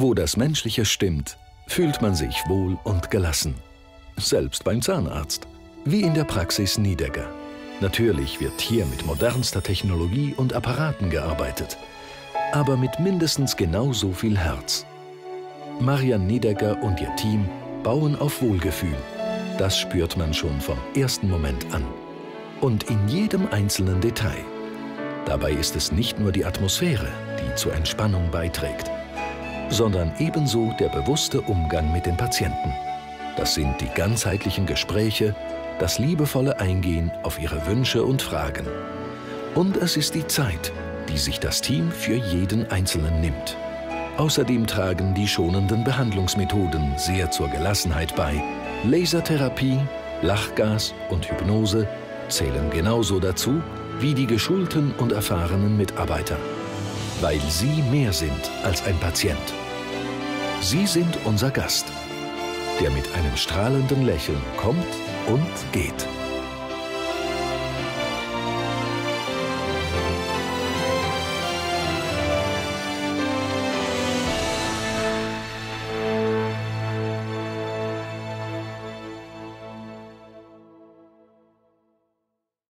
Wo das Menschliche stimmt, fühlt man sich wohl und gelassen. Selbst beim Zahnarzt. Wie in der Praxis Niedegger. Natürlich wird hier mit modernster Technologie und Apparaten gearbeitet. Aber mit mindestens genauso viel Herz. Marian Niedegger und ihr Team bauen auf Wohlgefühl. Das spürt man schon vom ersten Moment an. Und in jedem einzelnen Detail. Dabei ist es nicht nur die Atmosphäre, die zur Entspannung beiträgt, sondern ebenso der bewusste Umgang mit den Patienten. Das sind die ganzheitlichen Gespräche, das liebevolle Eingehen auf ihre Wünsche und Fragen. Und es ist die Zeit, die sich das Team für jeden Einzelnen nimmt. Außerdem tragen die schonenden Behandlungsmethoden sehr zur Gelassenheit bei. Lasertherapie, Lachgas und Hypnose zählen genauso dazu wie die geschulten und erfahrenen Mitarbeiter. Weil sie mehr sind als ein Patient. Sie sind unser Gast, der mit einem strahlenden Lächeln kommt und geht.